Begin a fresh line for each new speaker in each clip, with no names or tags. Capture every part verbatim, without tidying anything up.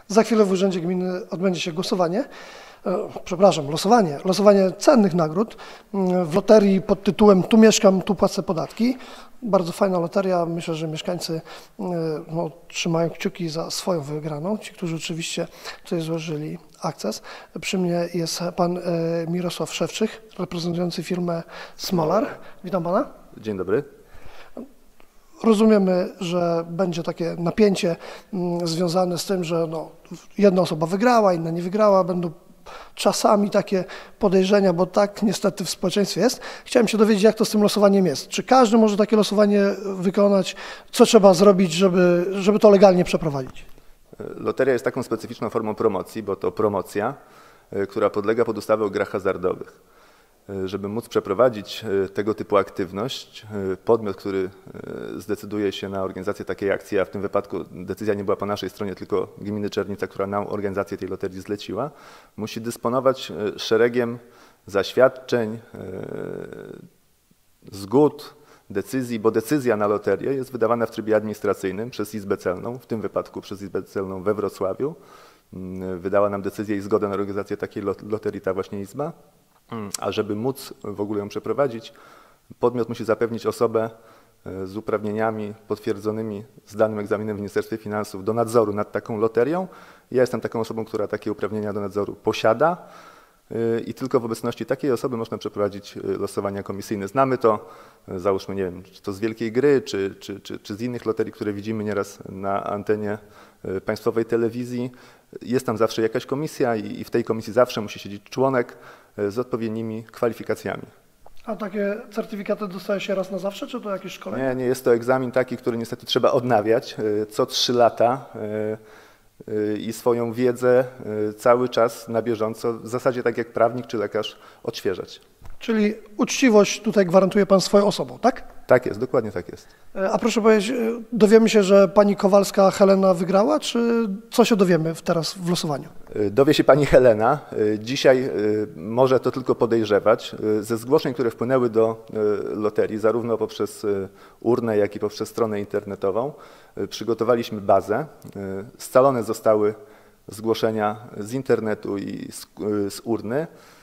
Za chwilę w Urzędzie Gminy odbędzie się głosowanie, e, przepraszam, losowanie, losowanie cennych nagród w loterii pod tytułem Tu mieszkam, tu płacę podatki. Bardzo fajna loteria. Myślę, że mieszkańcy e, no, trzymają kciuki za swoją wygraną. Ci, którzy oczywiście tutaj złożyli akces. Przy mnie jest pan e, Mirosław Szewczyk, reprezentujący firmę Smolar. Witam pana.
Dzień dobry.
Rozumiemy, że będzie takie napięcie mm, związane z tym, że no, jedna osoba wygrała, inna nie wygrała, będą czasami takie podejrzenia, bo tak niestety w społeczeństwie jest. Chciałem się dowiedzieć, jak to z tym losowaniem jest. Czy każdy może takie losowanie wykonać? Co trzeba zrobić, żeby, żeby to legalnie przeprowadzić?
Loteria jest taką specyficzną formą promocji, bo to promocja, która podlega pod ustawę o grach hazardowych. Żeby móc przeprowadzić tego typu aktywność, podmiot, który zdecyduje się na organizację takiej akcji, a w tym wypadku decyzja nie była po naszej stronie, tylko gminy Czernica, która nam organizację tej loterii zleciła, musi dysponować szeregiem zaświadczeń, zgód, decyzji, bo decyzja na loterię jest wydawana w trybie administracyjnym przez Izbę Celną, w tym wypadku przez Izbę Celną we Wrocławiu. Wydała nam decyzję i zgodę na organizację takiej loterii ta właśnie Izba. A żeby móc w ogóle ją przeprowadzić, podmiot musi zapewnić osobę z uprawnieniami potwierdzonymi zdanym egzaminem w Ministerstwie Finansów do nadzoru nad taką loterią. Ja jestem taką osobą, która takie uprawnienia do nadzoru posiada i tylko w obecności takiej osoby można przeprowadzić losowania komisyjne. Znamy to, załóżmy, nie wiem, czy to z Wielkiej Gry, czy, czy, czy, czy z innych loterii, które widzimy nieraz na antenie państwowej telewizji. Jest tam zawsze jakaś komisja i w tej komisji zawsze musi siedzieć członek z odpowiednimi kwalifikacjami. A
takie certyfikaty dostaje się raz na zawsze, czy to jakieś szkolenie?
Nie, nie, jest to egzamin taki, który niestety trzeba odnawiać co trzy lata i swoją wiedzę cały czas na bieżąco, w zasadzie tak jak prawnik czy lekarz, odświeżać.
Czyli uczciwość tutaj gwarantuje pan swoją osobą, tak?
Tak jest, dokładnie tak jest.
A proszę powiedzieć, dowiemy się, że pani Kowalska Helena wygrała, czy co się dowiemy teraz w losowaniu?
Dowie się pani Helena. Dzisiaj może to tylko podejrzewać. Ze zgłoszeń, które wpłynęły do loterii, zarówno poprzez urnę, jak i poprzez stronę internetową, przygotowaliśmy bazę. Scalone zostały zgłoszenia z internetu i z urny,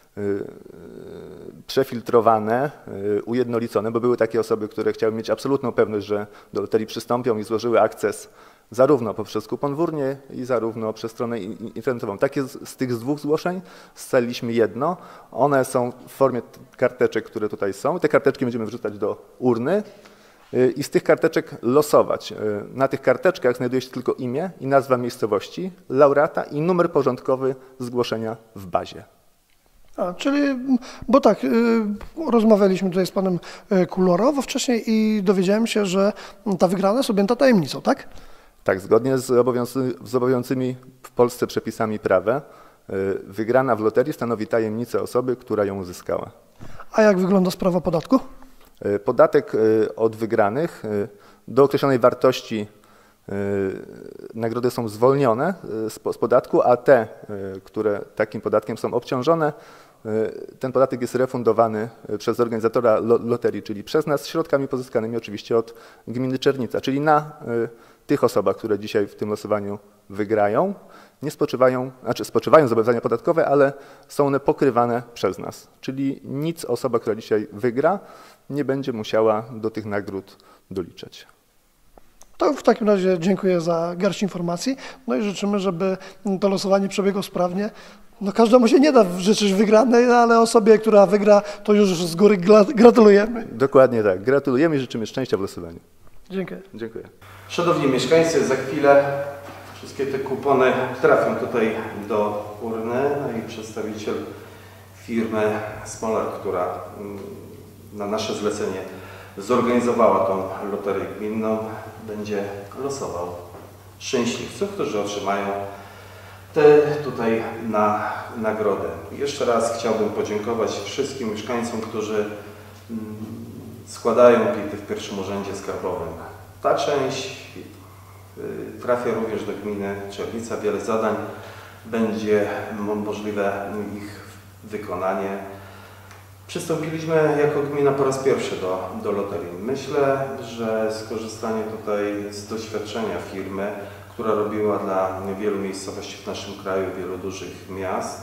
przefiltrowane, ujednolicone, bo były takie osoby, które chciały mieć absolutną pewność, że do loterii przystąpią i złożyły akces zarówno poprzez kupon w urnie i zarówno przez stronę internetową. Takie z, z tych dwóch zgłoszeń scaliliśmy jedno. One są w formie karteczek, które tutaj są. Te karteczki będziemy wrzucać do urny i z tych karteczek losować. Na tych karteczkach znajduje się tylko imię i nazwa miejscowości, laureata i numer porządkowy zgłoszenia w bazie.
A, czyli, bo tak, y, rozmawialiśmy tutaj z panem Kulorowo wcześniej i dowiedziałem się, że ta wygrana jest objęta tajemnicą, tak?
Tak, zgodnie z, obowiązy, z obowiązującymi w Polsce przepisami prawa, y, wygrana w loterii stanowi tajemnicę osoby, która ją uzyskała.
A jak wygląda sprawa podatku?
Y, podatek y, od wygranych y, do określonej wartości nagrody są zwolnione z podatku, a te, które takim podatkiem są obciążone, ten podatek jest refundowany przez organizatora loterii, czyli przez nas, środkami pozyskanymi oczywiście od gminy Czernica. Czyli na tych osobach, które dzisiaj w tym losowaniu wygrają, nie spoczywają, znaczy spoczywają zobowiązania podatkowe, ale są one pokrywane przez nas. Czyli nic osoba, która dzisiaj wygra, nie będzie musiała do tych nagród doliczać.
To w takim razie dziękuję za garść informacji, no i życzymy, żeby to losowanie przebiegło sprawnie. No każdemu się nie da życzyć wygranej, ale osobie, która wygra, to już z góry gratulujemy.
Dokładnie tak. Gratulujemy i życzymy szczęścia w losowaniu.
Dziękuję.
Dziękuję.
Szanowni mieszkańcy, za chwilę wszystkie te kupony trafią tutaj do urny, no i przedstawiciel firmy Smolar, która na nasze zlecenie zorganizowała tą loterię gminną, będzie losował szczęśliwców, którzy otrzymają te tutaj na nagrodę. Jeszcze raz chciałbym podziękować wszystkim mieszkańcom, którzy składają pity w pierwszym urzędzie skarbowym. Ta część trafia również do gminy Czernica. Wiele zadań będzie możliwe ich wykonanie. Przystąpiliśmy jako gmina po raz pierwszy do, do loterii. Myślę, że skorzystanie tutaj z doświadczenia firmy, która robiła dla wielu miejscowości w naszym kraju, wielu dużych miast.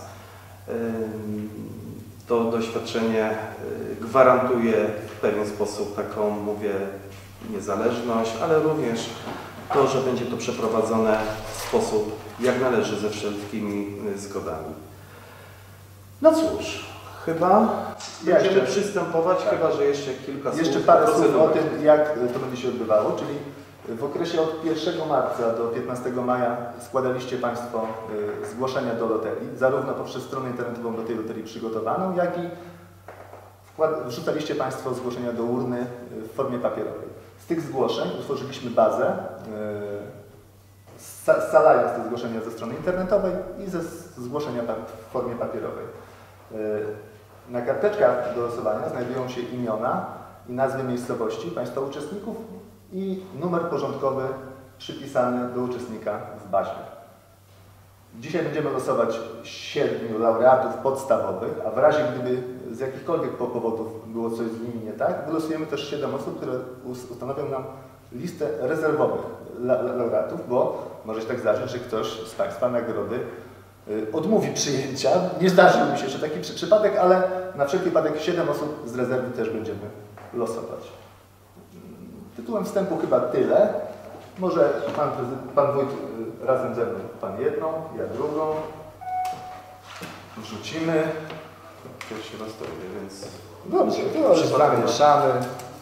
To doświadczenie gwarantuje w pewien sposób taką, mówię, niezależność, ale również to, że będzie to przeprowadzone w sposób jak należy, ze wszelkimi zgodami. No cóż, chyba
Ja
będziemy
jeszcze-
przystępować,
tak.
chyba że jeszcze kilka słów.
Jeszcze parę słów o
procedury.
tym, jak to będzie się odbywało, czyli w okresie od pierwszego marca do piętnastego maja składaliście Państwo y, zgłoszenia do loterii, zarówno poprzez stronę internetową do tej loterii przygotowaną, jak i wkład- wrzucaliście Państwo zgłoszenia do urny y, w formie papierowej. Z tych zgłoszeń utworzyliśmy bazę, y, sca- scalając te zgłoszenia ze strony internetowej i ze z- zgłoszenia pa- w formie papierowej. Y, Na karteczkach do losowania znajdują się imiona i nazwy miejscowości Państwa uczestników i numer porządkowy przypisany do uczestnika w bazie. Dzisiaj będziemy losować siedmiu laureatów podstawowych, a w razie gdyby z jakichkolwiek po- powodów było coś z nimi nie tak, wylosujemy też siedem osób, które us- ustanowią nam listę rezerwowych la- la- laureatów, bo może się tak zdarzyć, że ktoś z Państwa nagrody y, odmówi przyjęcia. Nie zdarzył mi się jeszcze taki przy- przypadek, ale na wszelki wypadek siedem osób z rezerwy też będziemy losować. Tytułem wstępu chyba tyle. Może pan, prezy- pan wójt y, razem ze mną, pan jedną, ja drugą. Wrzucimy.
To się rozstawia, więc
Dobrze, to już zamieszamy.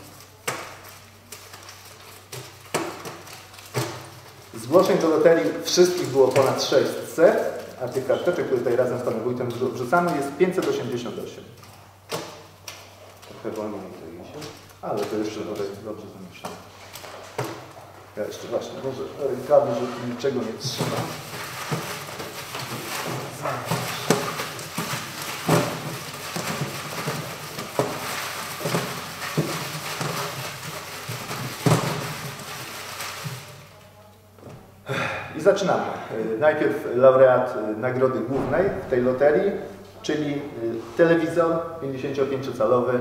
Zgłoszeń do loterii wszystkich było ponad sześćset, a tych karteczek, które tutaj razem z panem wójtem wrzu- wrzucamy, jest pięćset osiemdziesiąt osiem.
trochę wolniej to idzie.
Ale to jeszcze tutaj dobrze zamieszamy. Ja jeszcze właśnie, może rękawy, że niczego nie trzyma. I zaczynamy. Y, Najpierw laureat y, nagrody głównej w tej loterii, czyli y, telewizor pięćdziesięciopięciocalowy.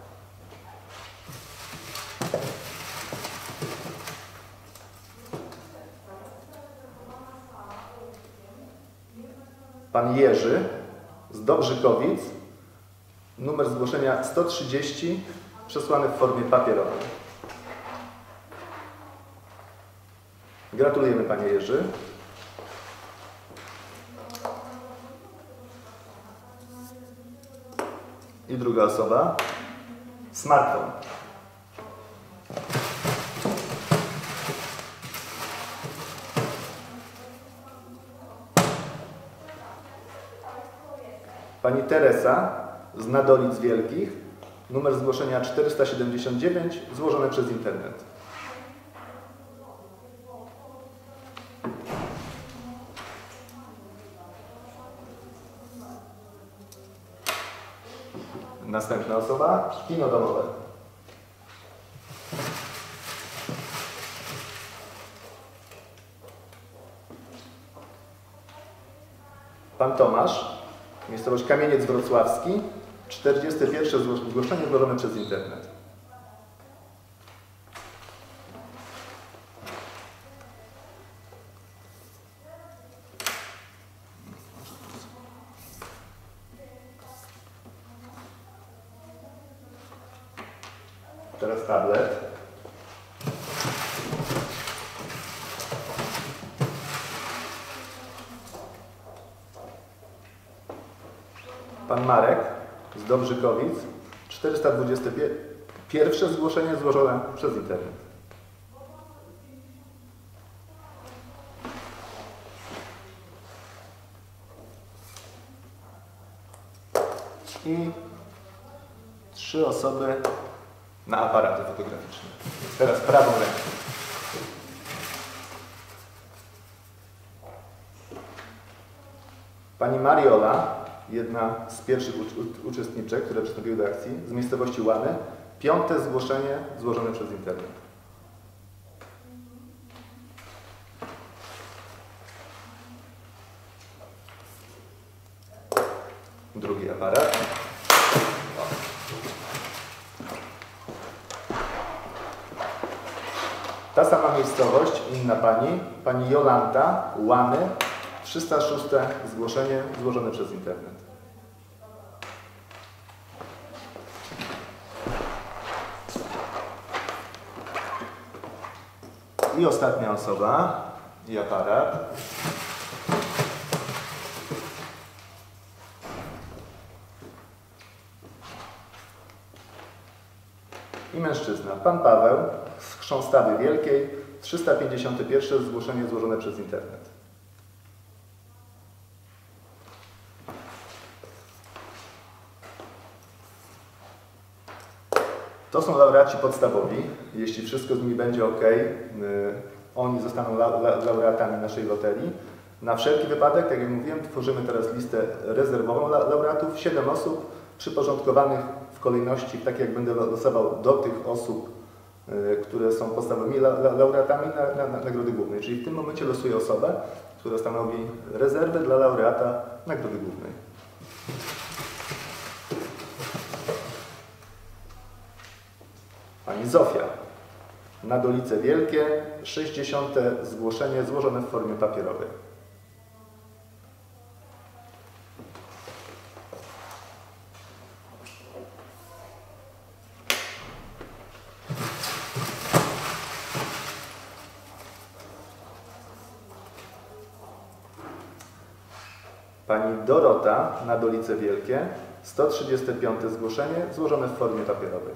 Pan Jerzy z Dobrzykowic, numer zgłoszenia sto trzydzieści, przesłany w formie papierowej. Gratulujemy Panie Jerzy. I druga osoba. Smartfon. Pani Teresa z Nadolic Wielkich, numer zgłoszenia czterysta siedemdziesiąt dziewięć, złożone przez internet. Następna osoba, kino domowe. Pan Tomasz, miejscowość Kamieniec Wrocławski, czterdzieste pierwsze zgłoszenie złożone przez internet. Teraz tablet. Pan Marek z Dobrzykowic, czterysta dwudzieste pierwsze zgłoszenie złożone przez internet. I trzy osoby na aparaty fotograficzne. Teraz prawą ręką. Pani Mariola, jedna z pierwszych u- uczestniczek, które przystąpiły do akcji, z miejscowości Łany, piąte zgłoszenie złożone przez internet. Drugi aparat. Ta sama miejscowość, inna pani, pani Jolanta, Łany, trzysta szóste zgłoszenie złożone przez internet. I ostatnia osoba i aparat. I mężczyzna, pan Paweł z Chrząstawy Wielkiej, trzysta pięćdziesiąte pierwsze zgłoszenie złożone przez internet. To są laureaci podstawowi. Jeśli wszystko z nimi będzie ok, oni zostaną la, la, laureatami naszej loterii. Na wszelki wypadek, tak jak mówiłem, tworzymy teraz listę rezerwową la, laureatów. siedem osób przyporządkowanych w kolejności, tak jak będę losował do tych osób, które są podstawowymi la, la, laureatami na, na, na nagrody głównej. Czyli w tym momencie losuję osobę, która stanowi rezerwę dla laureata nagrody głównej. Pani Zofia, Nadolice Wielkie, sześćdziesiąte zgłoszenie złożone w formie papierowej. Pani Dorota, Nadolice Wielkie, sto trzydzieste piąte zgłoszenie złożone w formie papierowej.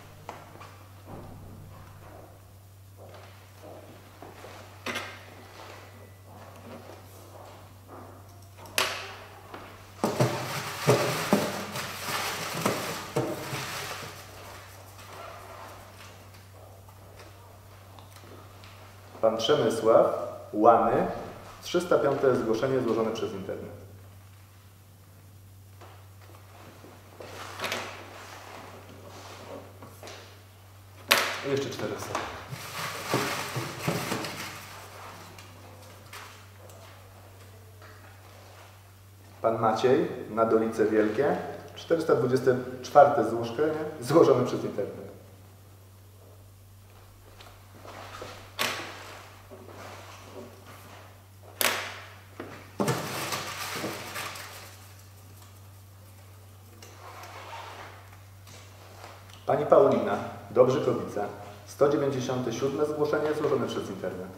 Pan Przemysław, Łany, trzysta piąte zgłoszenie złożone przez internet. I jeszcze cztery osoby. Pan Maciej, Nadolice Wielkie, czterysta dwudzieste czwarte zgłoszenie złożone przez internet. Pani Paulina, Dobrzykowice, sto dziewięćdziesiąte siódme zgłoszenie złożone przez internet.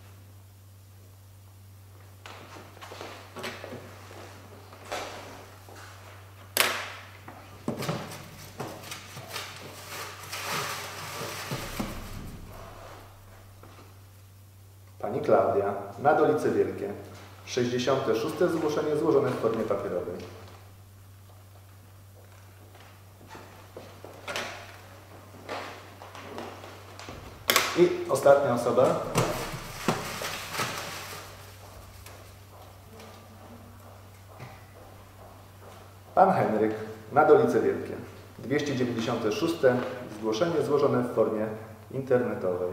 Pani Klaudia, Nadolice Wielkie, sześćdziesiąte szóste zgłoszenie złożone w formie papierowej. I ostatnia osoba. Pan Henryk, Nadolice Wielkie, dwieście dziewięćdziesiąte szóste zgłoszenie złożone w formie internetowej.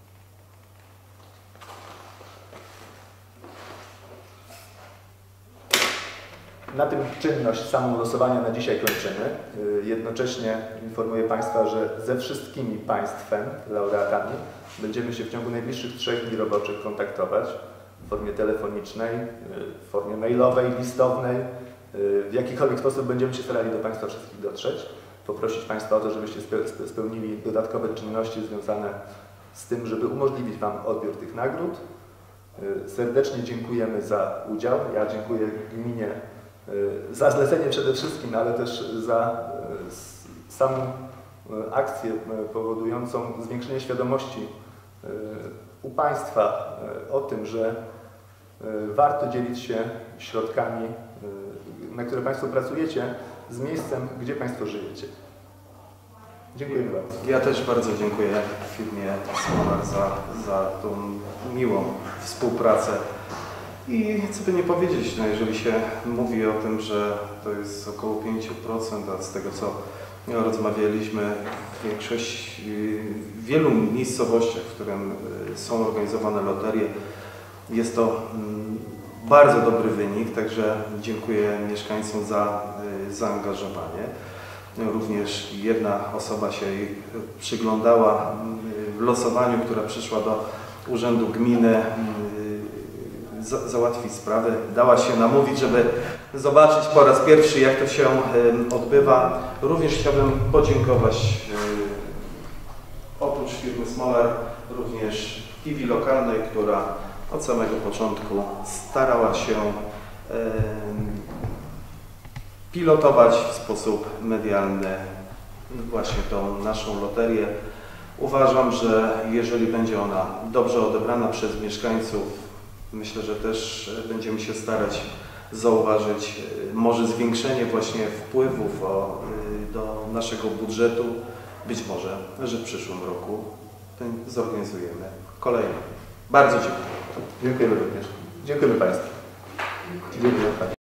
Na tym czynność samą losowania na dzisiaj kończymy. Jednocześnie informuję Państwa, że ze wszystkimi Państwem, laureatami, będziemy się w ciągu najbliższych trzech dni roboczych kontaktować w formie telefonicznej, w formie mailowej, listownej. W jakikolwiek sposób będziemy się starali do Państwa wszystkich dotrzeć. Poprosić Państwa o to, żebyście spełnili dodatkowe czynności związane z tym, żeby umożliwić Wam odbiór tych nagród. Serdecznie dziękujemy za udział. Ja dziękuję gminie za zlecenie przede wszystkim, ale też za samą akcję powodującą zwiększenie świadomości u Państwa o tym, że warto dzielić się środkami, na które Państwo pracujecie, z miejscem, gdzie Państwo żyjecie. Dziękuję bardzo.
Ja też bardzo dziękuję firmie Smolar za, za tą miłą współpracę. I co by nie powiedzieć, no jeżeli się mówi o tym, że to jest około pięć procent, a z tego co rozmawialiśmy, większość, w wielu miejscowościach, w którym są organizowane loterie, jest to bardzo dobry wynik, także dziękuję mieszkańcom za zaangażowanie. Również jedna osoba się przyglądała w losowaniu, która przyszła do Urzędu Gminy, za, załatwić sprawę. Dała się namówić, żeby zobaczyć po raz pierwszy, jak to się odbywa. Również chciałbym podziękować oprócz firmy Smolar również T V lokalnej, która od samego początku starała się pilotować w sposób medialny właśnie tą naszą loterię. Uważam, że jeżeli będzie ona dobrze odebrana przez mieszkańców, myślę, że też będziemy się starać zauważyć może zwiększenie właśnie wpływów o, do naszego budżetu. Być może, że w przyszłym roku zorganizujemy kolejny. Bardzo dziękuję.
Dziękujemy również. Dziękujemy Państwu. Dziękuję.